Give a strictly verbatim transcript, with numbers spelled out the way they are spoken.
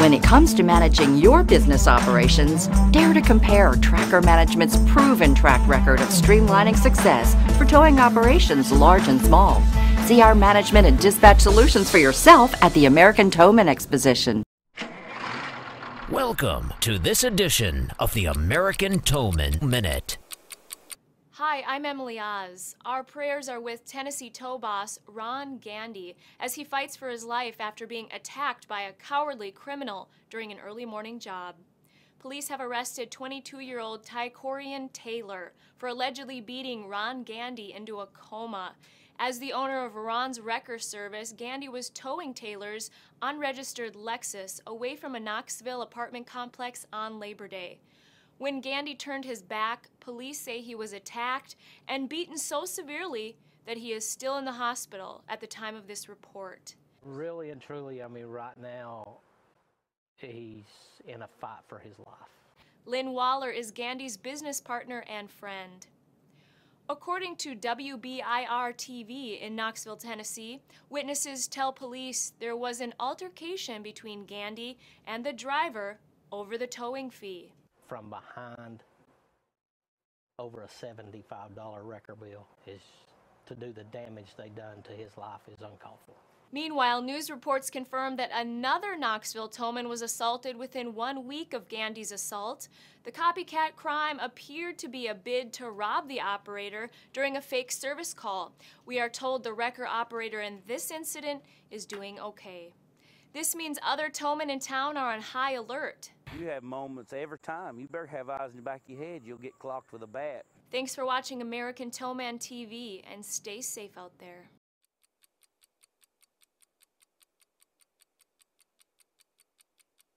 When it comes to managing your business operations, dare to compare Tracker Management's proven track record of streamlining success for towing operations large and small. See our management and dispatch solutions for yourself at the American Towmen Exposition. Welcome to this edition of the American Towmen Minute. Hi, I'm Emily Oz. Our prayers are with Tennessee tow boss Ron Gandy as he fights for his life after being attacked by a cowardly criminal during an early morning job. Police have arrested twenty-two-year-old Tycorian Taylor for allegedly beating Ron Gandy into a coma. As the owner of Ron's wrecker service, Gandy was towing Taylor's unregistered Lexus away from a Knoxville apartment complex on Labor Day. When Gandy turned his back, police say he was attacked and beaten so severely that he is still in the hospital at the time of this report. Really and truly, I mean, right now, he's in a fight for his life. Lynn Waller is Gandy's business partner and friend. According to W B I R T V in Knoxville, Tennessee, witnesses tell police there was an altercation between Gandy and the driver over the towing fee. From behind, over a seventy-five dollar wrecker bill is to do the damage they done to his life is uncalled for. Meanwhile, news reports confirm that another Knoxville towman was assaulted within one week of Gandy's assault. The copycat crime appeared to be a bid to rob the operator during a fake service call. We are told the wrecker operator in this incident is doing okay. This means other towmen in town are on high alert. You have moments every time. You better have eyes in the back of your head. You'll get clocked with a bat. Thanks for watching American Towman T V, and stay safe out there.